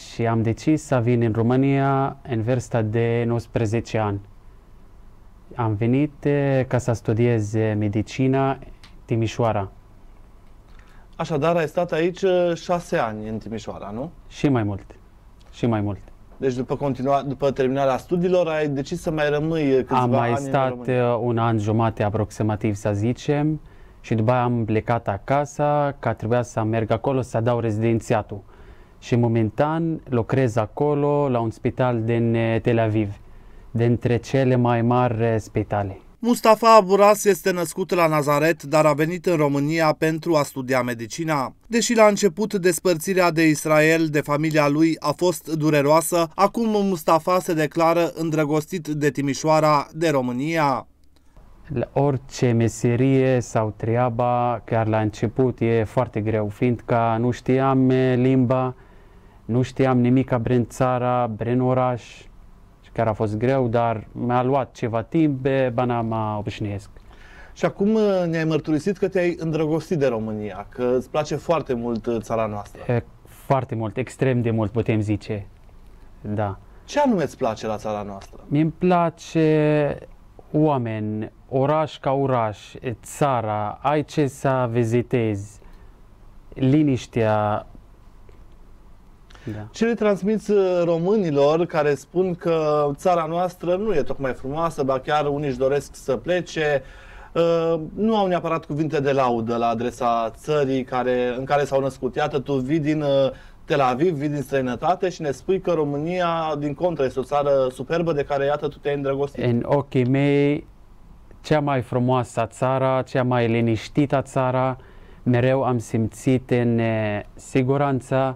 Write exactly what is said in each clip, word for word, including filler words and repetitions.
și am decis să vin în România în vârsta de nouăsprezece ani. Am venit eh, ca să studiez medicină Timișoara. Așadar, ai stat aici șase ani în Timișoara, nu? Și mai mult. Și mai mult. Deci după, continua, după terminarea studiilor ai decis să mai rămâi câțiva Am mai ani stat în România. un an jumate aproximativ, să zicem, și după aia am plecat acasă, că trebuia să merg acolo să dau rezidențiatul. Și momentan lucrez acolo la un spital din Tel Aviv, dintre cele mai mari spitale. Mustafa Aburas este născut la Nazaret, dar a venit în România pentru a studia medicina. Deși la început despărțirea de Israel de familia lui a fost dureroasă, acum Mustafa se declară îndrăgostit de Timișoara, de România. La orice meserie sau treaba, chiar la început, e foarte greu, fiindcă nu știam limba, nu știam nimic prin țara, prin oraș. Chiar a fost greu, dar mi-a luat ceva timp până mă obișnuiesc. Și acum ne-ai mărturisit că te-ai îndrăgostit de România, că îți place foarte mult țara noastră. E, foarte mult, extrem de mult, putem zice. Da. Ce anume îți place la țara noastră? Mi-mi place oameni, oraș ca oraș, țara, ai ce să vizitezi, liniștea. Da. Ce le transmiți românilor care spun că țara noastră nu e tocmai frumoasă, ba chiar unii își doresc să plece, nu au neapărat cuvinte de laudă la adresa țării care, în care s-au născut. Iată, tu vii din Tel Aviv, vii din străinătate și ne spui că România, din contră, este o țară superbă de care, iată, tu te-ai îndrăgostit. În ochii mei, cea mai frumoasă țară, cea mai liniștită țară, mereu am simțit în siguranță.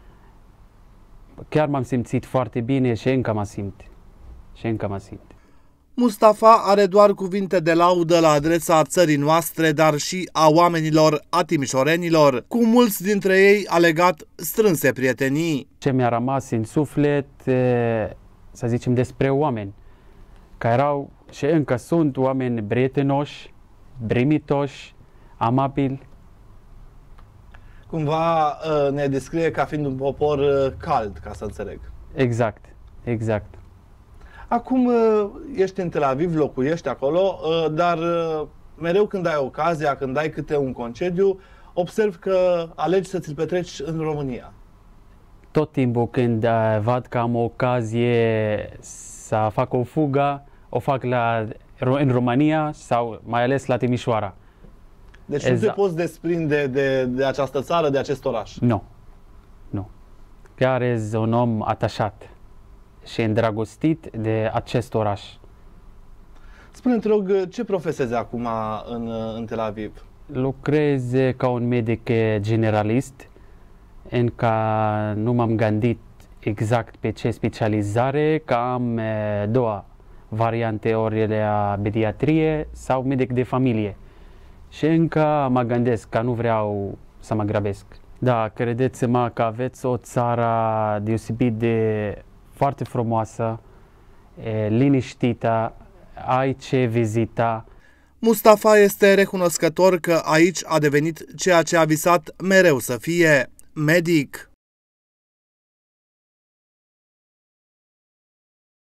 Chiar m-am simțit foarte bine și încă mă simt. Și încă mă simt. Mustafa are doar cuvinte de laudă la adresa țării noastre, dar și a oamenilor, a timișorenilor. Cu mulți dintre ei a legat strânse prietenii. Ce mi-a rămas în suflet, să zicem, despre oameni, care erau și încă sunt oameni prietenoși, primitoși, amabili. Cumva ne descrie ca fiind un popor cald, ca să înțeleg. Exact, exact. Acum ești în Tel Aviv, locuiești acolo, dar mereu când ai ocazia, când ai câte un concediu, observ că alegi să ți-l petreci în România. Tot timpul când văd că am o ocazie să fac o fugă, o fac la, în România sau mai ales la Timișoara. Deci exact. Nu te poți desprinde de, de această țară, de acest oraș? Nu. Nu. Chiar ești un om atașat și îndrăgostit de acest oraș. Spune-mi, te rog, ce profesezi acum în, în Tel Aviv? Lucrez ca un medic generalist, încă nu m-am gândit exact pe ce specializare, că am două variante, ori la pediatrie sau medic de familie. Și încă mă gândesc că nu vreau să mă grăbesc. Da, credeți-mă că aveți o țară deosebit de foarte frumoasă, liniștită, ai ce vizita. Mustafa este recunoscător că aici a devenit ceea ce a visat mereu să fie, medic.